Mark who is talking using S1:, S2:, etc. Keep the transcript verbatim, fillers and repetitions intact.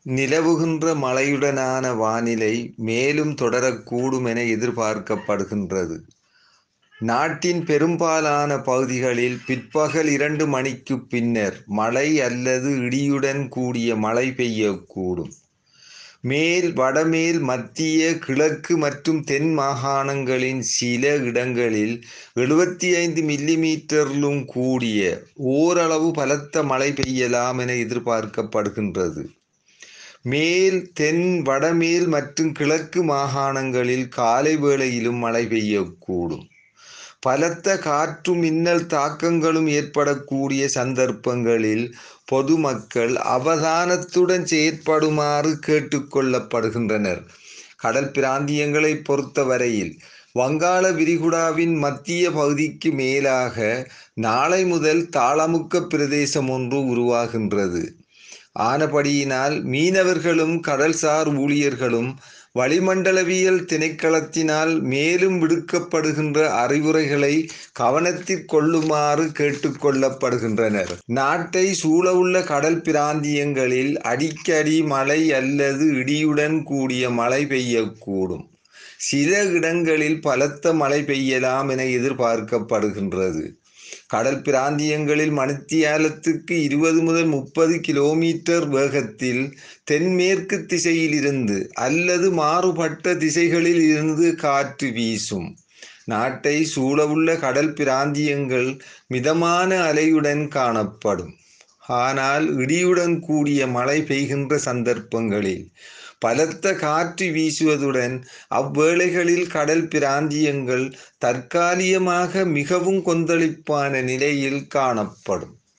S1: நிலவுகின்ற மழையுடனான வானிலை மேலும் தொடரக்கூடும் என எதிர்பார்க்கப்படுகின்றது. நாட்டின் பெரும்பாலான பகுதிகளில் பிற்பகல் இரண்டு மணிக்கு பின்னர் மழை அல்லது இடியுடன் கூடிய மழை பெய்யக்கூடும். மேல், வடமேல், மத்திய, கிழக்கு மற்றும் தென் மாகாணங்களின் சில இடங்களில் எழுபத்தி ஐந்து மில்லிமீட்டரிலும் கூடிய ஓரளவு பலத்த மழை பெய்யலாம் என எதிர்பார்க்கப்படுகின்றது. மேல், தென், வடமேல் மற்றும் கிழக்கு மாகாணங்களில் காலை வேளையிலும் மழை பெய்யக்கூடும். பலத்த காற்று மின்னல் தாக்கங்களும் ஏற்படக்கூடிய சந்தர்ப்பங்களில் பொதுமக்கள் அவதானத்துடன் செயற்படுமாறு கேட்டுக்கொள்ளப்படுகின்றனர். கடல் பிராந்தியங்களை பொறுத்தவரையில் வங்காள விரிகுடாவின் மத்திய பகுதிக்கு மேலாக நாளை முதல் தாளமுக்க பிரதேசம் ஒன்று உருவாகின்றது. ஆனபடியினால் மீனவர்களும் கடல்சார் ஊழியர்களும் வளிமண்டலவியல் திணைக்களத்தினால் மேலும் விடுக்கப்படுகின்ற அறிவுரைகளை கவனத்தில் கொள்ளுமாறு கேட்டுக்கொள்ளப்படுகின்றனர். நாட்டை சூழவுள்ள கடல் பிராந்தியங்களில் அடிக்கடி மழை அல்லது இடியுடன் கூடிய மழை பெய்யக்கூடும். சில இடங்களில் பலத்த மழை பெய்யலாம் என எதிர்பார்க்கப்படுகின்றது. கடல் பிராந்தியங்களில் மணித்தியாலத்துக்கு இருபது முதல் முப்பது கிலோமீட்டர் வேகத்தில் தென்மேற்கு திசையிலிருந்து அல்லது மாறுபட்ட திசைகளில் இருந்து காற்று வீசும். நாட்டை சூழவுள்ள கடல் பிராந்தியங்கள் மிதமான அலையுடன் காணப்படும். ஆனால் இடியுடன் கூடிய மழை பெய்கின்ற சந்தர்ப்பங்களில் பலத்த காற்று வீசுவதுடன் அவ்வேளைகளில் கடல் பிராந்தியங்கள் தற்காலிகமாக மிகவும் கொந்தளிப்பான நிலையில் காணப்படும்.